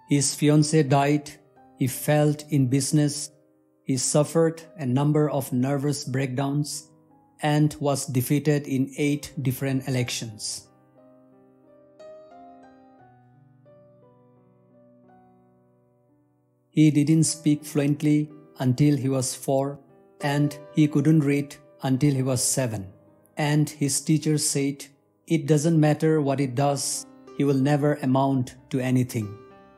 His fiancée died, he failed in business, he suffered a number of nervous breakdowns, and was defeated in 8 different elections. He didn't speak fluently until he was 4, and he couldn't read until he was 7. And his teacher said, "It doesn't matter what he does, he will never amount to anything."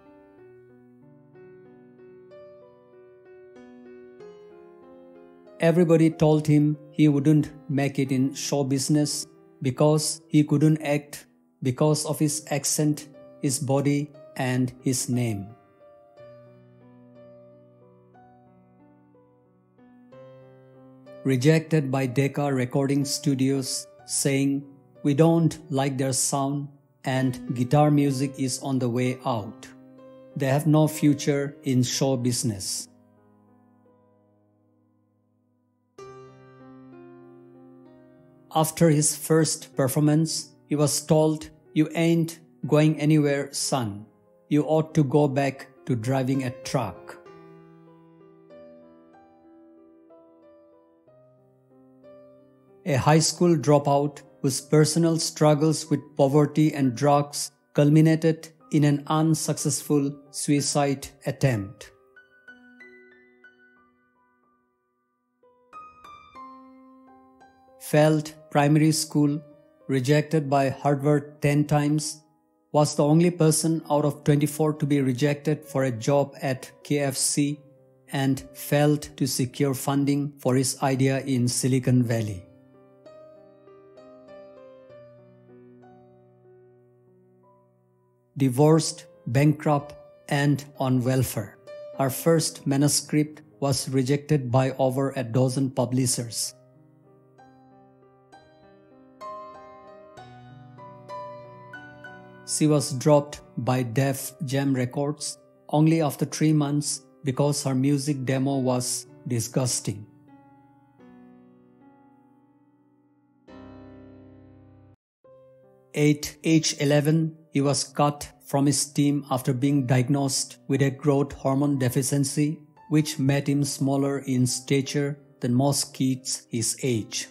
Everybody told him he wouldn't make it in show business because he couldn't act because of his accent, his body, and his name. Rejected by Decca recording studios, saying, "We don't like their sound and guitar music is on the way out. They have no future in show business." After his first performance, he was told, "You ain't going anywhere, son. You ought to go back to driving a truck." A high school dropout whose personal struggles with poverty and drugs culminated in an unsuccessful suicide attempt. Failed primary school, rejected by Harvard 10 times, was the only person out of 24 to be rejected for a job at KFC, and failed to secure funding for his idea in Silicon Valley. Divorced, bankrupt, and on welfare, her first manuscript was rejected by over a dozen publishers. She was dropped by Def Jam Records only after 3 months because her music demo was disgusting. At age 11, he was cut from his team after being diagnosed with a growth hormone deficiency, which made him smaller in stature than most kids his age.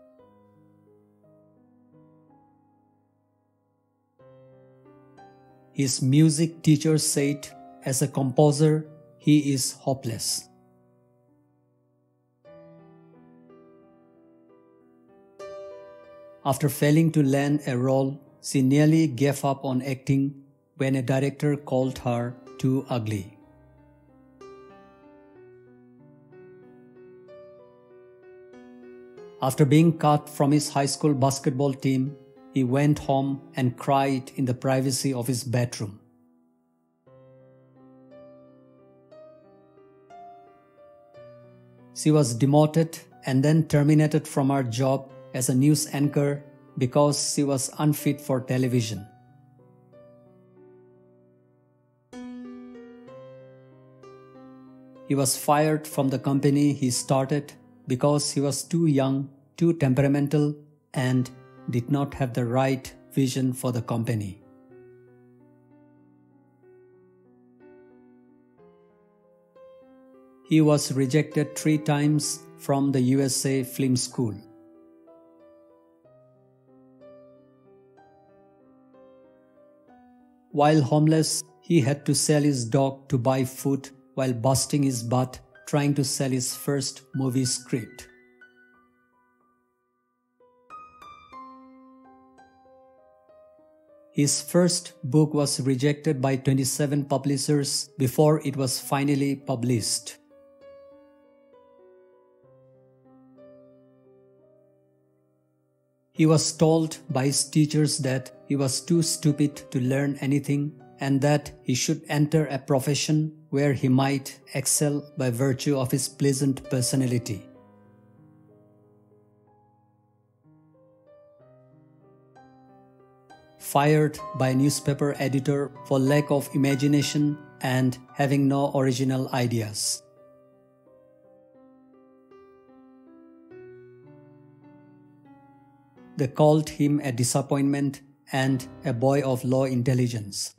His music teacher said, as a composer, he is hopeless. After failing to land a role, she nearly gave up on acting when a director called her too ugly. After being cut from his high school basketball team, he went home and cried in the privacy of his bedroom. She was demoted and then terminated from her job as a news anchor because she was unfit for television. He was fired from the company he started because he was too young, too temperamental, and did not have the right vision for the company. He was rejected 3 times from the USA Film School. While homeless, he had to sell his dog to buy food while busting his butt trying to sell his first movie script. His first book was rejected by 27 publishers before it was finally published. He was told by his teachers that he was too stupid to learn anything and that he should enter a profession where he might excel by virtue of his pleasant personality. Fired by a newspaper editor for lack of imagination and having no original ideas. They called him a disappointment and a boy of low intelligence.